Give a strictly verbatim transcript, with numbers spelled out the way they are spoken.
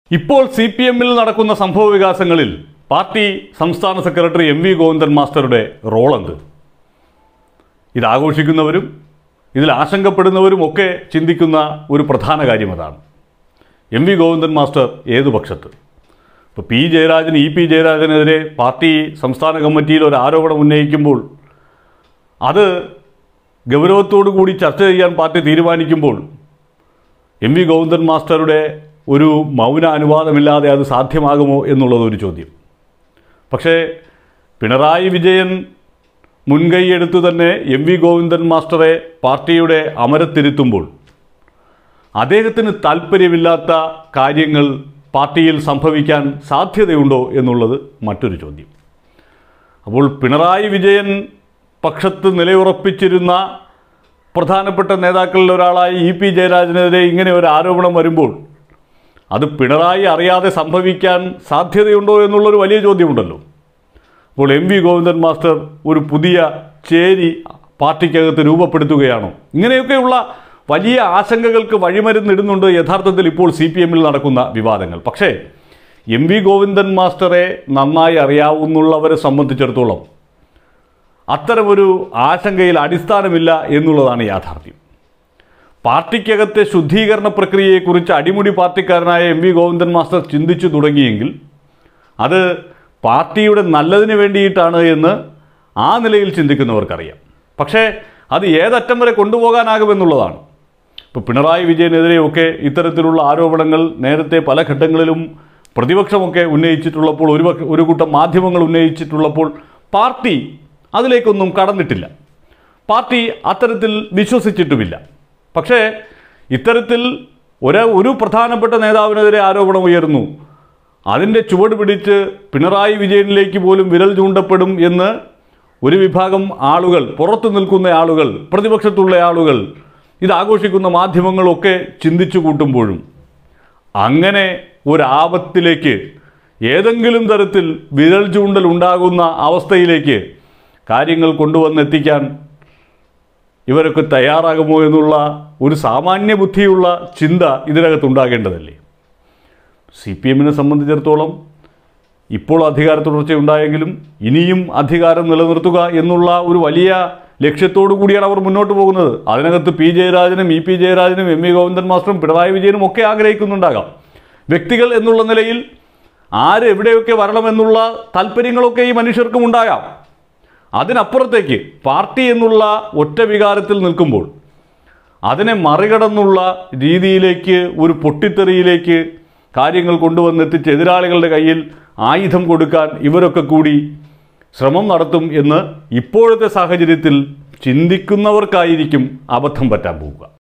ഇപ്പോൾ C P എമ്മിൽ നടക്കുന്ന സംഭവ വികാസങ്ങളിൽ പാർട്ടി സംസ്ഥാന സെക്രട്ടറി എം വി ഗോവിന്ദൻ മാസ്റ്ററുടെ റോളെന്ത്? ഇതാഘോഷിക്കുന്നവരും ഇതിൽ ആശങ്കപ്പെടുന്നവരും ഒക്കെ ചിന്തിക്കുന്ന ഒരു പ്രധാന കാര്യം അതാണ്. എം വി ഗോവിന്ദൻ മാസ്റ്റർ ഏതു പക്ഷത്ത്? ഇപ്പോൾ പി ജയരാജൻ ഇ പി ജയരാജനെതിരെ പാർട്ടി സംസ്ഥാന കമ്മിറ്റിയിൽ ഒരു ആരോപണം ഉന്നയിക്കുമ്പോൾ അത് ഗൗരവത്തോടു കൂടി ചർച്ച ചെയ്യാൻ പാർട്ടി തീരുമാനിക്കുമ്പോൾ എം വി ഗോവിന്ദൻ മാസ്റ്ററുടെ ഒരു മൗന അനുവാദമില്ലാതെ അത് സാധ്യമാകുമോ എന്നുള്ളതൊരു ചോദ്യം. പക്ഷേ പിണറായി വിജയൻ മുൻകൈയെടുത്തു തന്നെ എം വി ഗോവിന്ദൻ മാസ്റ്ററെ പാർട്ടിയുടെ അമരത്തിരുത്തുമ്പോൾ അദ്ദേഹത്തിന് താല്പര്യമില്ലാത്ത കാര്യങ്ങൾ പാർട്ടിയിൽ സംഭവിക്കാൻ സാധ്യതയുണ്ടോ എന്നുള്ളത് മറ്റൊരു ചോദ്യം. അപ്പോൾ പിണറായി വിജയൻ പക്ഷത്ത് നിലയുറപ്പിച്ചിരുന്ന പ്രധാനപ്പെട്ട നേതാക്കളിൽ ഒരാളായ ഇ പി ജയരാജനെതിരെ ഇങ്ങനെ ഒരു ആരോപണം വരുമ്പോൾ അത് പിണറായി അറിയാതെ സംഭവിക്കാൻ സാധ്യതയുണ്ടോ എന്നുള്ളൊരു വലിയ ചോദ്യമുണ്ടല്ലോ. അപ്പോൾ എം വി ഗോവിന്ദൻ മാസ്റ്റർ ഒരു പുതിയ ചേരി പാർട്ടിക്കകത്ത് രൂപപ്പെടുത്തുകയാണോ? ഇങ്ങനെയൊക്കെയുള്ള വലിയ ആശങ്കകൾക്ക് വഴിമരുന്നിടുന്നുണ്ട് യഥാർത്ഥത്തിൽ ഇപ്പോൾ സി പി എമ്മിൽ നടക്കുന്ന വിവാദങ്ങൾ. പക്ഷേ എം വി ഗോവിന്ദൻ മാസ്റ്ററെ നന്നായി അറിയാവുന്നവരെ സംബന്ധിച്ചിടത്തോളം അത്തരമൊരു ആശങ്കയിൽ അടിസ്ഥാനമില്ല എന്നുള്ളതാണ് യാഥാർത്ഥ്യം. പാർട്ടിക്കകത്തെ ശുദ്ധീകരണ പ്രക്രിയയെക്കുറിച്ച് അടിമുടി പാർട്ടിക്കാരനായ എം വി ഗോവിന്ദൻ മാസ്റ്റർ ചിന്തിച്ചു തുടങ്ങിയെങ്കിൽ അത് പാർട്ടിയുടെ നല്ലതിന് വേണ്ടിയിട്ടാണ് എന്ന് ആ നിലയിൽ ചിന്തിക്കുന്നവർക്കറിയാം. പക്ഷേ അത് ഏതറ്റം വരെ കൊണ്ടുപോകാനാകുമെന്നുള്ളതാണ്. ഇപ്പോൾ പിണറായി വിജയനെതിരെയൊക്കെ ഇത്തരത്തിലുള്ള ആരോപണങ്ങൾ നേരത്തെ പല ഘട്ടങ്ങളിലും പ്രതിപക്ഷമൊക്കെ ഉന്നയിച്ചിട്ടുള്ളപ്പോൾ, ഒരു ഒരു കൂട്ടം മാധ്യമങ്ങൾ ഉന്നയിച്ചിട്ടുള്ളപ്പോൾ പാർട്ടി അതിലേക്കൊന്നും കടന്നിട്ടില്ല. പാർട്ടി അത്തരത്തിൽ വിശ്വസിച്ചിട്ടുമില്ല. പക്ഷേ ഇത്തരത്തിൽ ഒരു ഒരു പ്രധാനപ്പെട്ട നേതാവിനെതിരെ ആരോപണം ഉയർന്നു, അതിൻ്റെ ചുവട് പിടിച്ച് പിണറായി വിജയനിലേക്ക് പോലും വിരൽ ചൂണ്ടപ്പെടും എന്ന് ഒരു വിഭാഗം ആളുകൾ, പുറത്തു നിൽക്കുന്ന ആളുകൾ, പ്രതിപക്ഷത്തുള്ള ആളുകൾ, ഇതാഘോഷിക്കുന്ന മാധ്യമങ്ങളൊക്കെ ചിന്തിച്ചു കൂട്ടുമ്പോഴും അങ്ങനെ ഒരാപത്തിലേക്ക്, ഏതെങ്കിലും തരത്തിൽ വിരൽ ചൂണ്ടൽ ഉണ്ടാകുന്ന അവസ്ഥയിലേക്ക് കാര്യങ്ങൾ കൊണ്ടുവന്നെത്തിക്കാൻ ഇവരൊക്കെ തയ്യാറാകുമോ എന്നുള്ള ഒരു സാമാന്യ ബുദ്ധിയുള്ള ചിന്ത ഇതിനകത്തുണ്ടാകേണ്ടതല്ലേ? സി പി എമ്മിനെ സംബന്ധിച്ചിടത്തോളം ഇപ്പോൾ അധികാര തുടർച്ചയുണ്ടായെങ്കിലും ഇനിയും അധികാരം നിലനിർത്തുക എന്നുള്ള ഒരു വലിയ ലക്ഷ്യത്തോടു കൂടിയാണ് അവർ മുന്നോട്ട് പോകുന്നത്. അതിനകത്ത് പി ജയരാജനും ഇ പി ജയരാജനും എം വി ഗോവിന്ദൻ മാസ്റ്ററും പിണറായി വിജയനും ഒക്കെ ആഗ്രഹിക്കുന്നുണ്ടാകാം. വ്യക്തികൾ എന്നുള്ള നിലയിൽ ആര് എവിടെയൊക്കെ വരണമെന്നുള്ള താല്പര്യങ്ങളൊക്കെ ഈ മനുഷ്യർക്കും ഉണ്ടാകാം. അതിനപ്പുറത്തേക്ക് പാർട്ടി എന്നുള്ള ഒറ്റ വികാരത്തിൽ നിൽക്കുമ്പോൾ അതിനെ മറികടന്നുള്ള രീതിയിലേക്ക്, ഒരു പൊട്ടിത്തെറിയിലേക്ക് കാര്യങ്ങൾ കൊണ്ടുവന്നെത്തിച്ച് എതിരാളികളുടെ കയ്യിൽ ആയുധം കൊടുക്കാൻ ഇവരൊക്കെ കൂടി ശ്രമം നടത്തും എന്ന് ഇപ്പോഴത്തെ സാഹചര്യത്തിൽ ചിന്തിക്കുന്നവർക്കായിരിക്കും അബദ്ധം പറ്റാൻ പോവുക.